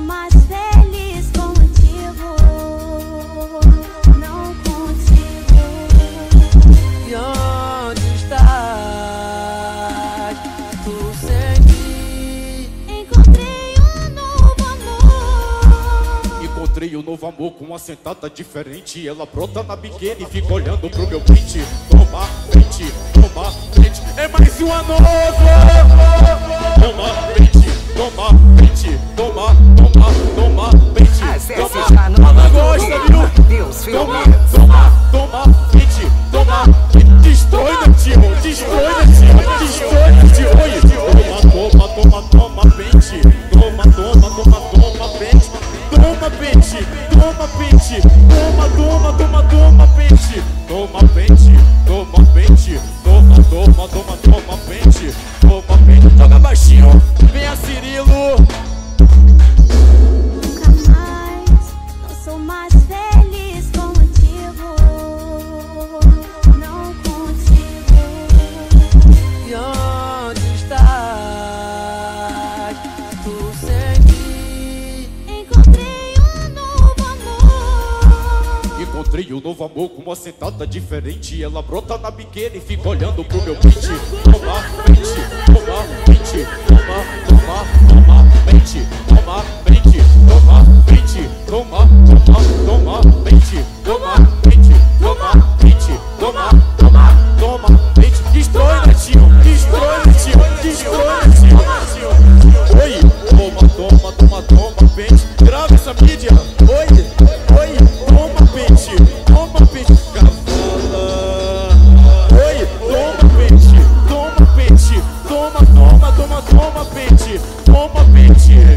mais feliz contigo, não contigo. E onde estás? Tu sem mim. Encontrei um novo amor. Encontrei um novo amor com uma sentada diferente. Ela brota na biqueira e fica olhando pro meu print. Toma frente, toma frente. É mais uma nova. Toma frente, toma frente, toma frente. Ela gosta, viu? Toma frente, toma frente. Destrói na tio, destrói na tio, destrói na tio. Toma frente. Toma frente. Toma pente, toma pente, toma pente, toma pente, toma pente, toma pente, toma pente. Joga baixinho, vem a Cirilo. Nunca mais, não sou mais feliz contigo, não contigo. E onde estás? Tu sem mim. Encontrei um novo amor. Encontrei um novo amor com uma sentada diferente. Ela brota na biqueira e fica olhando pro meu pente. Toma frente, toma frente, toma frente, toma frente, toma frente, toma frente, toma frente, toma frente. Destrói na tio, destrói na tio, destrói na tio. Oi, toma pente. Grava essa mídia. Oi, toma pente, cavala. Oi, toma pente, toma pente, toma pente, toma pente.